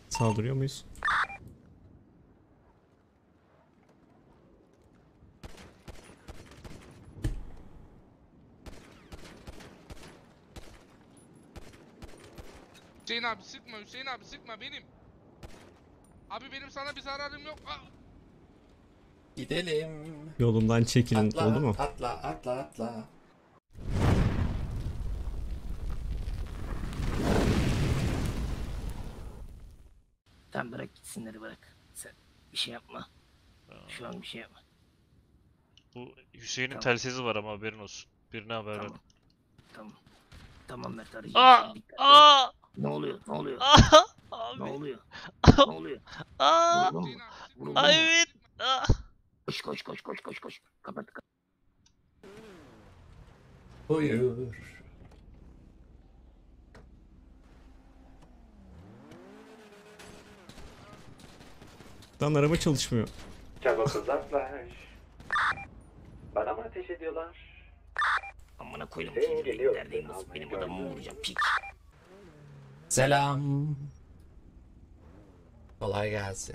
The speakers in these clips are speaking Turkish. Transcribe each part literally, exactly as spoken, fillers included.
Saldırıyor muyuz? Hüseyin abi sıkma, Hüseyin abi sıkma benim. Abi benim sana bir zararım yok. Aa! Gidelim. Yolumdan çekilin, Atla, oldu mu? atla, atla, atla. Sen bırak gitsinleri bırak. Sen bir şey yapma. Şu an bir şey yapma. Bu Hüseyin'in Tamam. telsizi var ama haberin olsun. Birine haber Tamam. ver. Tamam. Tamam Mert arayacağım Aa! seni. Dikkatli ol. Aa! Ne oluyor? Ne oluyor? Aa! Ne Abi. oluyor? Ne oluyor? Aa! Vuruldun mu? Hüseyin abi sıkma. Vuruldun Ay mu? evet. Aa! Koş koş koş koş koş koş. Kapat kapat. Buyur. Lan araba çalışmıyor. Çabuk uzaklaş. Bana mı ateş ediyorlar? Amına koydum Hüseyin kendime geliyor. gitlerdeyim nasıl benim adamımı vuracağım piç. Selam. Kolay gelsin.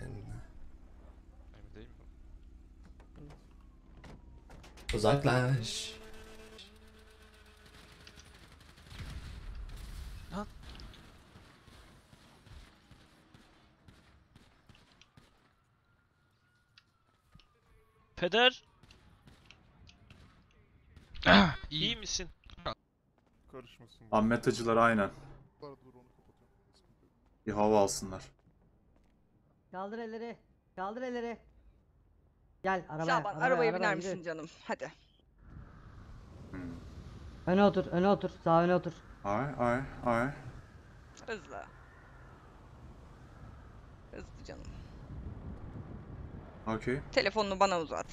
Uzaklaş. Peder, Ah, iyi iyi. misin? Karışmasın. Ahmet Hacılar aynen. Dur onu kapatıyorum. Sıkıntı yok. Bir hava alsınlar. Kaldır elleri. Kaldır elleri. Gel arabaya. Şaban arabaya, arabaya arabaya, biner yürü. misin canım? Hadi. Hmm. Öne otur, öne otur. Sağ öne otur. Ay ay ay. Hızlı. Hızlı canım. Okey. Telefonunu bana uzat.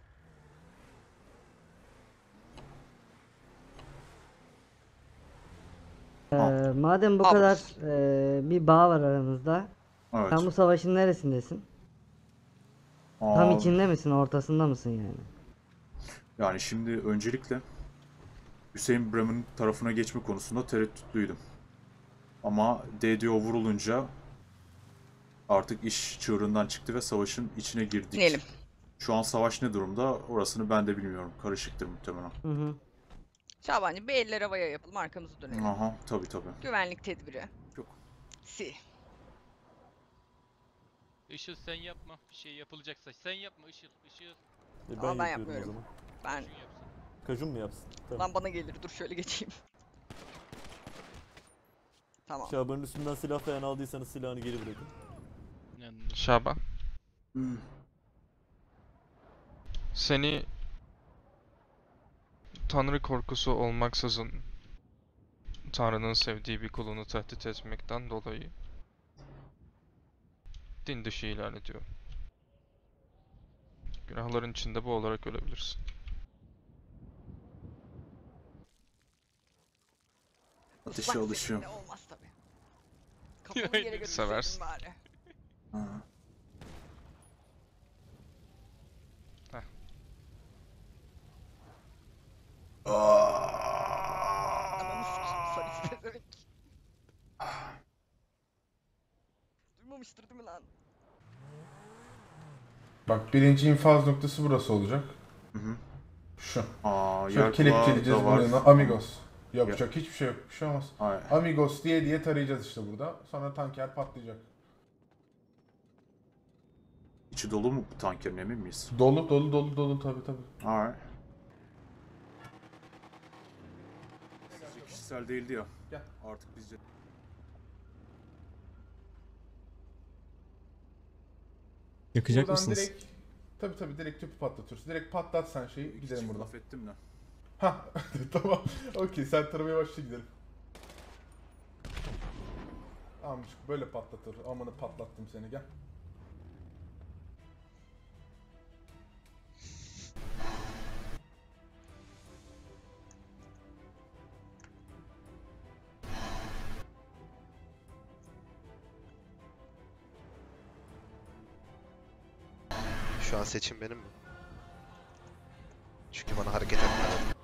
Ee, madem bu Al. kadar ee, bir bağ var aranızda. Evet. Sen bu savaşın neresindesin? Tam Aa, içinde misin, ortasında mısın yani? Yani şimdi öncelikle Hüseyin Bremen'in tarafına geçme konusunda tereddütlüydüm. Ama D D O vurulunca artık iş çığırından çıktı ve savaşın içine girdik. Dinelim. Şu an savaş ne durumda orasını ben de bilmiyorum. Karışıktır muhtemelen. Hı hı. Şabancığım bir eller havaya yapalım arkamızı dönelim. Aha tabii tabii. Güvenlik tedbiri. Yok. Si. Işıl sen yapma. Bir şey yapılacaksa sen yapma Işıl. Işıl. E, Ama ben yapıyorum o yapmıyorum. zaman. Ben Şunu yapsın. Kajun mu yapsın? Tamam. lan bana gelir dur şöyle geçeyim. Tamam. Şaban'ın üstünden silah falan aldıysanız silahını geri bırakın. Şaban. Hmm. Seni Tanrı korkusu olmaksızın Tanrı'nın sevdiği bir kulunu tehdit etmekten dolayı din dışı ilan ediyor. Günahların içinde bu olarak ölebilirsin. Ateşe Islak alışıyor. zeminle olmaz tabi. Kafamı yere götürseydin Seversin. bari. Ha. Heh. Ananı sikeyim sarı pezevenk. Duymamıştır değil mi lan? Bak birinci infaz noktası burası olacak. Hı hı. Şu. Aa, Şöyle yer kelepçeleyeceğiz kulağı da var. bunu yanına. Amigos. Yapacak hiçbir şey yok. Bir şey olmaz. Ay. Amigos diye diye tarayacağız işte burada. Sonra tanker patlayacak. İçi dolu mu bu tankerin, emin miyiz? Dolu dolu dolu dolu tabi tabi. Alright. Sizce kişisel değildi ya. Gel. Artık bizce. Yakacak Buradan mısınız? direkt tabi tabi direkt tüpü patlatıyoruz. Direkt patlat sen şeyi gidelim Hiç buradan. laf ettim de. Ha tamam. Okey sen taramaya başla gidelim. Amcık böyle patlatır. Amanı patlattım seni gel. Şu an seçim benim mi? Çünkü bana hareket etmeden.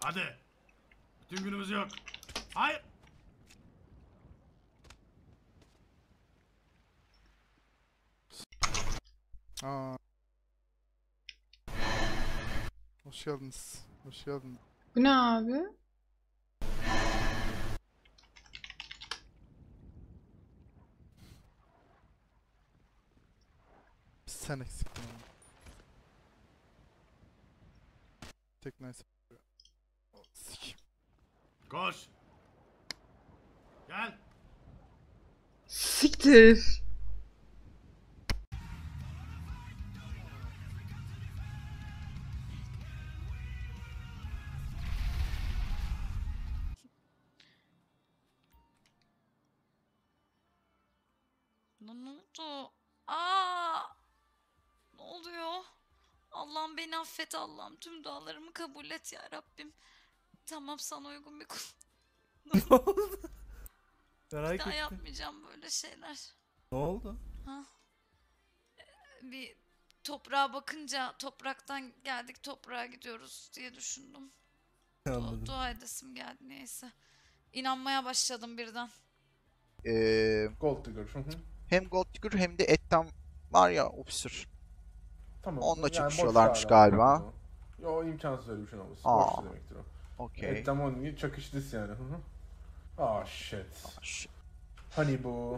Hadi. Bütün günümüz yok. Hayır. Aa. Hoş geldiniz. Hoş geldin. Bu ne abi? Sen eksiktin ama. Tek nice. Sikim. Koş. Gel. Siktir. Ne oldu? Aa! Ne oluyor? Allah'ım beni affet Allah'ım. Tüm dualarımı kabul et ya Rabbim. Tamam sana uygun bir kul. Ne oldu? Merak Bir daha ettim. yapmayacağım böyle şeyler. Ne oldu? Ha? Ee, Bir toprağa bakınca topraktan geldik toprağa gidiyoruz diye düşündüm. Du- Anladım. dua edesim geldi neyse. İnanmaya başladım birden. Ee, Gold Digger. Hı hı. hem Gold Digger hem de Ettam var ya officer. Tamam. Onunla boş çakışıyorlarmış hala. galiba. Yo imkansız öyle bir şey olması. Aa. Boşlu demektir o. Okey. Ettam only çakış this yani. Hı hı. Ah shit. Ş- Honey bu.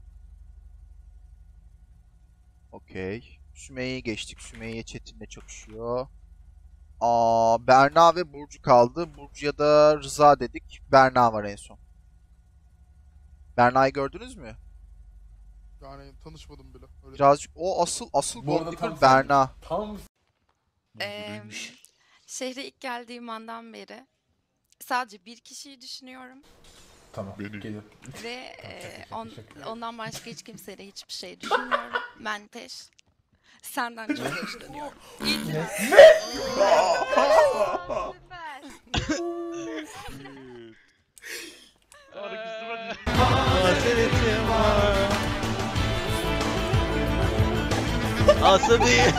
Okey. Sümeyye'yi geçtik. Sümeyye Çetin'le çakışıyor. Aa, Berna ve Burcu kaldı. Burcu'ya da Rıza dedik. Berna var en son. Berna'yı gördünüz mü? Yani tanışmadım bile. Öyle Birazcık o asıl asıl Bu arada Gold tam Digger Berna. Tam Ee, şehre ilk geldiğim andan beri sadece bir kişiyi düşünüyorum tamam. Gelir. ve e, teşekkür, on- teşekkür. ondan başka hiç kimseyle hiçbir şey düşünmüyorum. Menteş. Senden çok hoşlanıyorum. Asabi.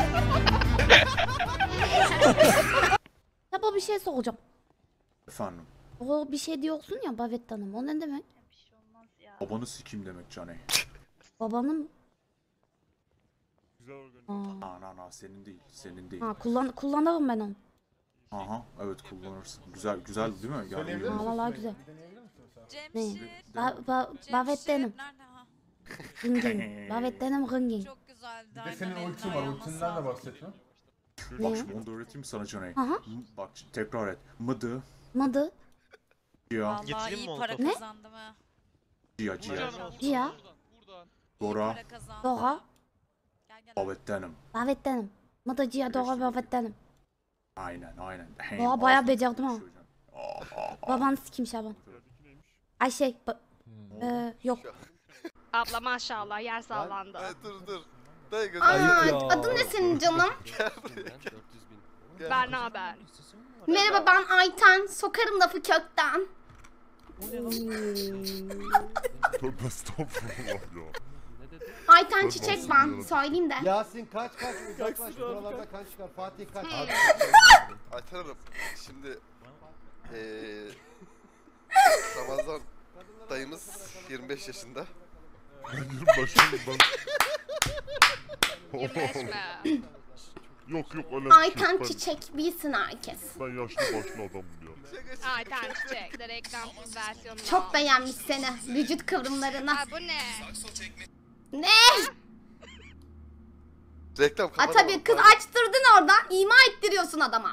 Baba bir şey soracağım. Efendim. O bir şey diyorsun ya Bavet Hanım. O ne demek? Babanı sikeyim demek Caney. Babanın güzel organize. Aa. Aa, na na senin değil. Senin değil. Ha kullan kullanırım ben onu. Aha evet kullanırsın. Güzel güzel değil mi? Yani Söyleyebilir Aa, misin? vallahi güzel. Bir deneyebilir misin sen? Ne? Cemşir. Ba ba Bavet Hanım. Nerede ha? Ringing. Bavet Hanım ringing. Çok güzeldi. Bir de aynen, senin eline ultin var. ayağına Ultinden de sağlık. bahsetme. Bak şimdi onu da öğreteyim sana Caney. Aha. M- Bak tekrar et. Mıdı, Mıdı. Cia, Vallahi Getireyim iyi mi para Molotov? Ne? kazandım ha. Cia, Cia. Cia. İyi Dora, para kazandım. Dora. Gel gel. Bavettenim. Bavet Hanım. Mıdı Cia Dora Bavet Hanım. Aynen aynen. Oha bayağı becerdim ha. Aa, Babanı sikeyim Şaban. Ay şey. Ba ee, yok. Abla maşallah yer sağlandı. Dur dur. Dayı Ayıp ya. Adın ne senin canım? Berna ben. Merhaba ben Ayten. Sokarım lafı kökten. Tövbe estağfurullah ya. Ayten Çiçek ben. Söyleyeyim de. Yasin kaç kaç uzaklaş. Buralarda kan çıkar. Fatih kaç. Ayten Hanım, şimdi eee Ramazan dayımız yirmi beş yaşında. Yok yok öyle Ayten Çiçek bilsin herkes. Ben yaşlı başlı adamım ya. Ayten Çiçek. Reklam versiyonu. Çok beğenmiş seni. Vücut kıvrımlarına. Aa, bu ne? Ne? Reklam Ha kapat. tabii kız açtırdın oradan. İma ettiriyorsun adama.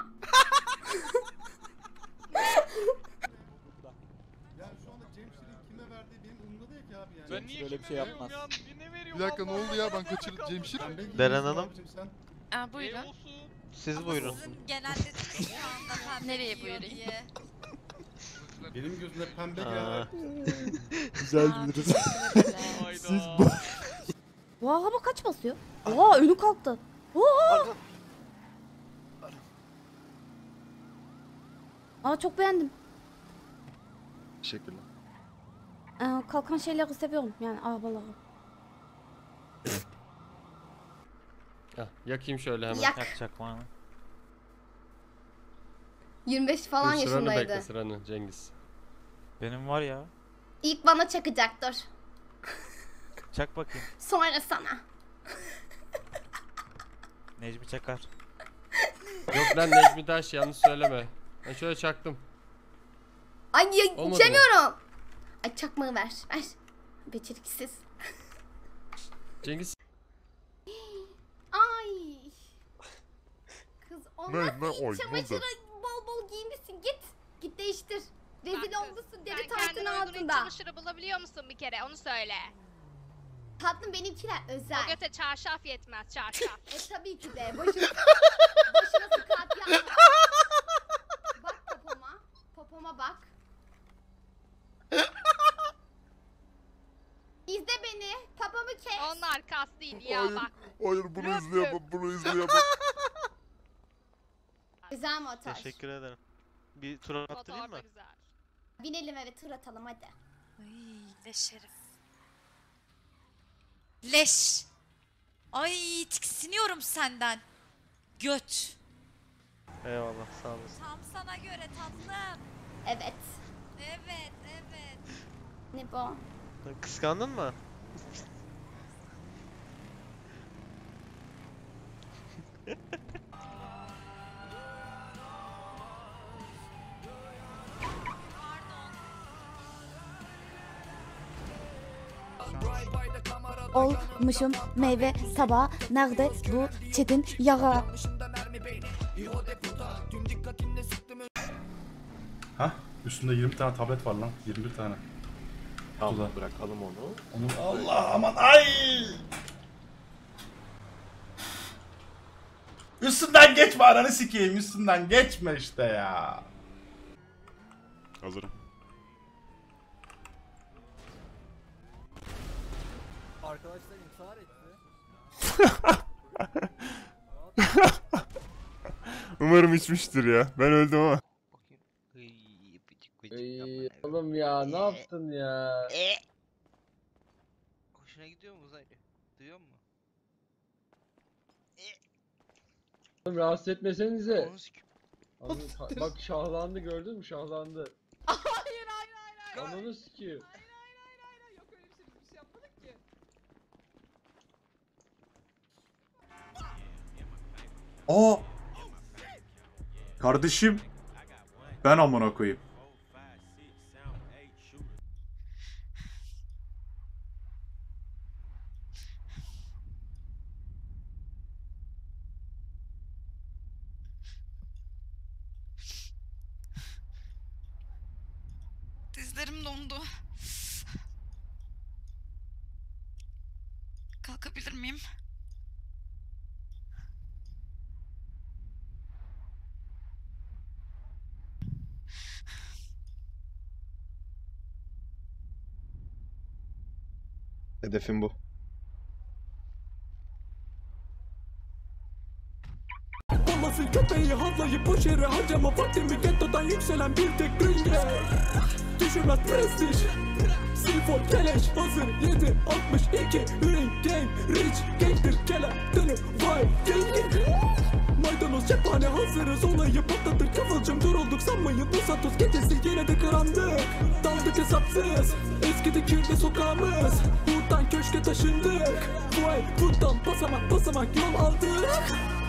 Yani şu anda Cemşir'in kime verdiği benim umurumda değil ki abi yani. Ben niye Öyle bir şey yapmaz. Ya, ne veriyor Bir dakika ne Allah oldu ya ben kaçırdım Cemşir. Ben de Deren giyiyorsun Hanım. abicim sen. Aa, buyurun. Siz buyurun. Sizin genellediniz şu anda pembe Nereye giyiyor buyurayım? diye. Benim gözümde pembe Aa. ya. Güzel biliriz. Siz Bu araba kaç basıyor? Oha önü kalktı. Oha. Aa çok beğendim. Teşekkürler. Ee, kalkan şeyleri seviyorum yani arabaları. Yakayım şöyle hemen. Yak. Yakacak var mı? yirmi beş falan Dur, sıranı yaşındaydı. bekle sıranı Cengiz. Benim var ya. İlk bana çakacak dur. Çak bakayım. Sonra sana. Necmi Çakar. Yok lan Necmi Taş yanlış söyleme. Ben şöyle çaktım. Ay ya, Olmadı içemiyorum. Ay çakmağı ver ver. Beceriksiz. Cengiz. Ay. Kız olmaz Ne, ne, ki. oy, ne Çamaşırı oldu? bol bol giymişsin. Git. Git değiştir. Rezil olmuşsun deri Sen tahtın kendine uygun iç altında. çamaşırı bulabiliyor musun bir kere onu söyle. Tatlım benimkiler özel. O göte çarşaf yetmez çarşaf. E tabii ki de. Başına, başına sıkat yapma. Bak popoma. Popoma bak. İzle beni. Papamı kes. Onlar kas değil ya Hayır, bak. hayır bunu Löp izleyemem, bunu izleyemem. Güzel motor. Teşekkür ederim. Bir tur attırayım Motor da mı? güzel. Binelim eve tur atalım hadi. Ay leş herif. Leş. Ay tiksiniyorum senden. Göt. Eyvallah sağ olasın. Tam sana göre tatlım. Evet. Evet evet. Ne bu? Kıskandın mı? Olmuşum meyve sabah. Nerede bu çetin yara? Hah, üstünde yirmi tane tablet var lan. yirmi bir tane. Tamam bırakalım onu. Onu Allah aman ay! Üstünden geçme ananı sikeyim. Üstünden geçme işte ya. Hazırım. Arkadaşlar intihar etti. Umarım içmiştir ya. Ben öldüm ama. Ey, oğlum ya ne yaptın ya? Hoşuna gidiyor mu uzaylı? Duyuyor musun? Oğlum rahatsız etmesenize. Abi, bak şahlandı gördün mü şahlandı. Hayır hayır hayır hayır. Ananı sikeyim. Hayır hayır hayır hayır. Yok öyle bir şey, bir şey yapmadık ki. Aa! Kardeşim. Ben amına koyayım. Dizlerim dondu. Kalkabilir miyim? Hedefim bu. Olmasın köpeği havlayıp boş yere harcama vaktimi gettodan yükselen bir tek ringre. Düşürmez prestij. Silfon keleş hazır yedi altmış iki ring game rich gangster kele dönüp vay gengin. Maydanoz cephane hazırız olayı patlatır kıvılcım durulduk sanmayın bu Santos gecesi yine de karanlık. Daldık hesapsız eskidi kirli sokağımız. Buradan köşke taşındık. Vay buradan basamak basamak yol aldık.